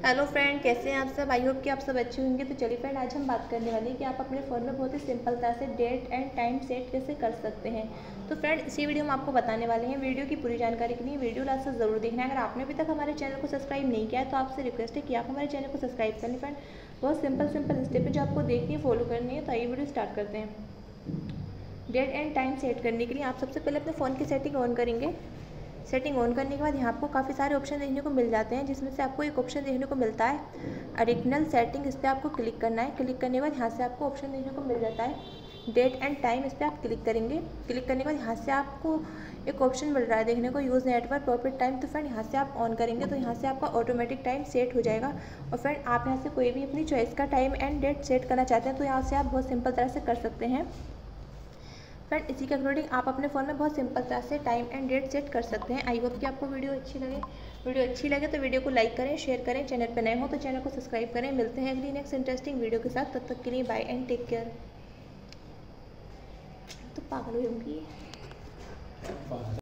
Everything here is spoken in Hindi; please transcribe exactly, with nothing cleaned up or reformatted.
हेलो फ्रेंड, कैसे हैं आप सब। आई होप कि आप सब अच्छे होंगे। तो चलिए फ्रेंड, आज हम बात करने वाले हैं कि आप अपने फ़ोन में बहुत ही सिंपल तरह से डेट एंड टाइम सेट कैसे कर सकते हैं। तो फ्रेंड, इसी वीडियो में आपको बताने वाले हैं। वीडियो की पूरी जानकारी के लिए वीडियो लास्ट तक ज़रूर देखना है। अगर आपने अभी तक हमारे चैनल को सब्सक्राइब नहीं किया है तो आपसे रिक्वेस्ट है कि आप हमारे चैनल को सब्सक्राइब कर लें। फ्रेंड, बहुत सिंपल सिंपल स्टेप है जो आपको देखनी है, फॉलो करनी है। तो आइए वीडियो स्टार्ट करते हैं। डेट एंड टाइम सेट करने के लिए आप सबसे पहले अपने फ़ोन की सेटिंग ऑन करेंगे। सेटिंग ऑन करने के बाद यहाँ आपको काफ़ी सारे ऑप्शन देखने को मिल जाते हैं, जिसमें से आपको एक ऑप्शन देखने को मिलता है ओरिजिनल सेटिंग। इस पर आपको क्लिक करना है। क्लिक करने के बाद यहाँ से आपको ऑप्शन देखने को मिल जाता है डेट एंड टाइम। इस पर आप क्लिक करेंगे। क्लिक करने के बाद यहाँ से आपको एक ऑप्शन मिल रहा है देखने को, यूज़ नेटवर्क प्रॉफिट टाइम। तो फ्रेंड, यहाँ से आप ऑन करेंगे तो यहाँ से आपका ऑटोमेटिक टाइम सेट हो जाएगा। और फ्रेंड, आप यहाँ से कोई भी अपनी चॉइस का टाइम एंड डेट सेट करना चाहते हैं तो यहाँ से आप बहुत सिंपल तरह से कर सकते हैं। फ्रेंड, इसी के अकॉर्डिंग आप अपने फ़ोन में बहुत सिंपल तरह से टाइम एंड डेट सेट कर सकते हैं। आई होप कि आपको वीडियो अच्छी लगे। वीडियो अच्छी लगे तो वीडियो को लाइक करें, शेयर करें। चैनल पर नए हो तो चैनल को सब्सक्राइब करें। मिलते हैं अगली नेक्स्ट इंटरेस्टिंग वीडियो के साथ। तब तक के लिए बाय एंड टेक केयर। तो पागल हुई होंगी।